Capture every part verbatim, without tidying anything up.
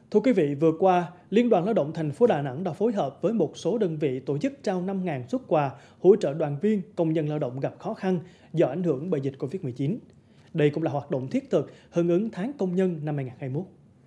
Thưa quý vị, vừa qua, Liên đoàn Lao động thành phố Đà Nẵng đã phối hợp với một số đơn vị tổ chức trao năm nghìn suất quà hỗ trợ đoàn viên, công nhân lao động gặp khó khăn do ảnh hưởng bởi dịch Covid mười chín. Đây cũng là hoạt động thiết thực hưởng ứng tháng công nhân năm hai nghìn không trăm hai mươi mốt.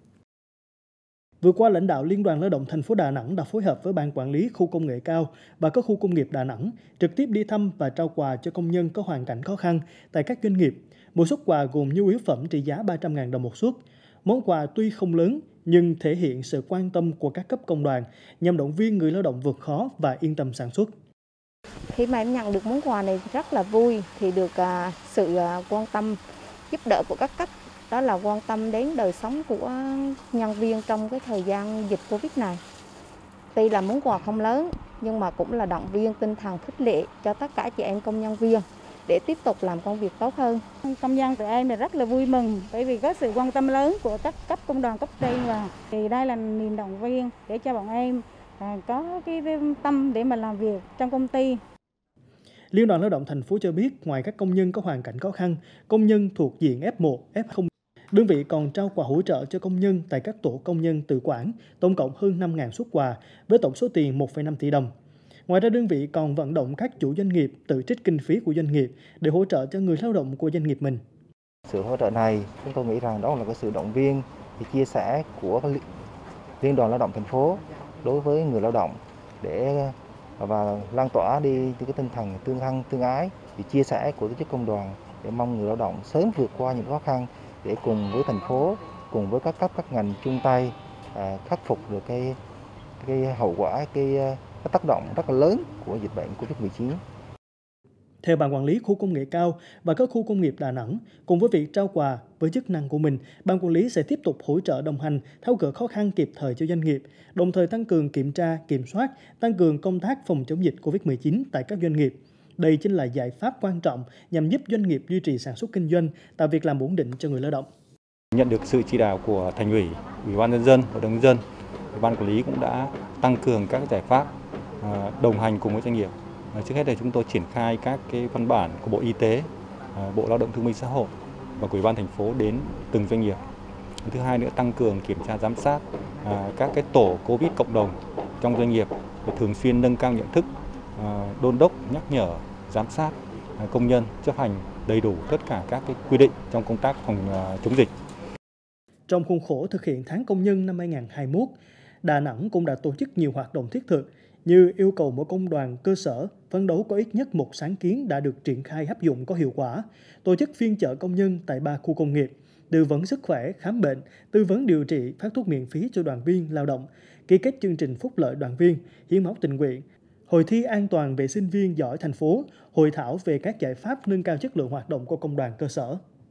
Vừa qua, lãnh đạo Liên đoàn Lao động thành phố Đà Nẵng đã phối hợp với Ban Quản lý Khu công nghệ cao và các khu công nghiệp Đà Nẵng trực tiếp đi thăm và trao quà cho công nhân có hoàn cảnh khó khăn tại các doanh nghiệp. Mỗi suất quà gồm nhu yếu phẩm trị giá ba trăm nghìn đồng một suất. Món quà tuy không lớn nhưng thể hiện sự quan tâm của các cấp công đoàn nhằm động viên người lao động vượt khó và yên tâm sản xuất. Khi mà em nhận được món quà này rất là vui, thì được uh, sự uh, quan tâm giúp đỡ của các cấp, đó là quan tâm đến đời sống của nhân viên trong cái thời gian dịch Covid này. Tuy là món quà không lớn nhưng mà cũng là động viên tinh thần khích lệ cho tất cả chị em công nhân viên để tiếp tục làm công việc tốt hơn. Công nhân tụi em thì rất là vui mừng bởi vì có sự quan tâm lớn của các cấp công đoàn cấp trên, và thì đây là niềm động viên để cho bọn em có cái tâm để mà làm việc trong công ty. Liên đoàn Lao động thành phố cho biết, ngoài các công nhân có hoàn cảnh khó khăn, công nhân thuộc diện F một, F không, đơn vị còn trao quà hỗ trợ cho công nhân tại các tổ công nhân tự quản, tổng cộng hơn năm nghìn suất quà với tổng số tiền một phẩy năm tỷ đồng. Ngoài ra, đơn vị còn vận động các chủ doanh nghiệp tự trích kinh phí của doanh nghiệp để hỗ trợ cho người lao động của doanh nghiệp mình. Sự hỗ trợ này, chúng tôi nghĩ rằng đó là cái sự động viên, thì chia sẻ của Liên đoàn Lao động thành phố đối với người lao động để và lan tỏa đi cái tinh thần tương thân tương ái, thì chia sẻ của tổ chức công đoàn để mong người lao động sớm vượt qua những khó khăn để cùng với thành phố, cùng với các cấp các ngành chung tay à, khắc phục được cái cái hậu quả, cái, cái tác động rất là lớn của dịch bệnh Covid mười chín. Theo Ban Quản lý Khu công nghệ cao và các khu công nghiệp Đà Nẵng, cùng với việc trao quà với chức năng của mình, Ban Quản lý sẽ tiếp tục hỗ trợ đồng hành, tháo gỡ khó khăn kịp thời cho doanh nghiệp, đồng thời tăng cường kiểm tra, kiểm soát, tăng cường công tác phòng chống dịch Covid mười chín tại các doanh nghiệp. Đây chính là giải pháp quan trọng nhằm giúp doanh nghiệp duy trì sản xuất kinh doanh, tạo việc làm ổn định cho người lao động. Nhận được sự chỉ đạo của Thành ủy, Ủy ban nhân dân, Hội đồng nhân dân, Ban Quản lý cũng đã tăng cường các giải pháp đồng hành cùng với doanh nghiệp. Trước hết là chúng tôi triển khai các cái văn bản của Bộ Y tế, Bộ Lao động Thương binh Xã hội và của Ủy ban thành phố đến từng doanh nghiệp. Thứ hai nữa, tăng cường kiểm tra giám sát các cái tổ Covid cộng đồng trong doanh nghiệp và thường xuyên nâng cao nhận thức, đôn đốc, nhắc nhở, giám sát công nhân chấp hành đầy đủ tất cả các cái quy định trong công tác phòng chống dịch. Trong khuôn khổ thực hiện tháng công nhân năm hai nghìn không trăm hai mươi mốt, Đà Nẵng cũng đã tổ chức nhiều hoạt động thiết thực như yêu cầu mỗi công đoàn cơ sở phấn đấu có ít nhất một sáng kiến đã được triển khai áp dụng có hiệu quả, tổ chức phiên chợ công nhân tại ba khu công nghiệp, tư vấn sức khỏe, khám bệnh, tư vấn điều trị, phát thuốc miễn phí cho đoàn viên lao động, ký kết chương trình phúc lợi đoàn viên, hiến máu tình nguyện, hội thi an toàn vệ sinh viên giỏi thành phố, hội thảo về các giải pháp nâng cao chất lượng hoạt động của công đoàn cơ sở.